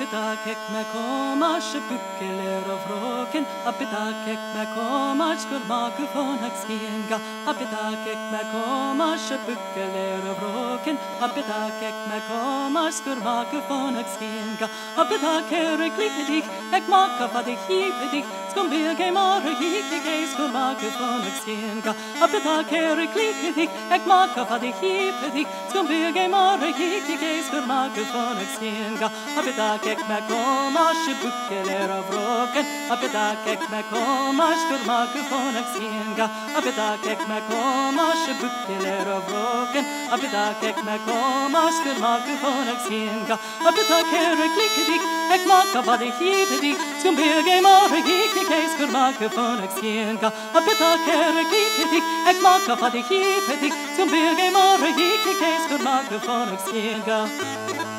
Apitakek me komas bukkeler of roken. Apitakek me komas kurmakufonak skienga. Apitakek me komas bukkeler of roken. Apitakek me komas kurmakufonak skienga. Apitaker klippedik, ek maka vadik hipedik. Skombege mare hikike kurmakufonak skienga. Apitaker klippedik, ek maka vadik hipedik. Skombege mare hikike kurmakufonak skienga. Apitakek me komas bukkeler of roken. Apitakek me komas kurmakufonak skienga. Apitakek me komas bukkeler of roken. Apitakek me komas kurmakufonak skienga. Apitaker klikkedik, ek maka vadik hipedik. Skombege mare hikike kurmakufonak skienga. Apitaker klikkedik, ek maka vadik hipedik. Skombege mare hikike kurmakufonak skienga.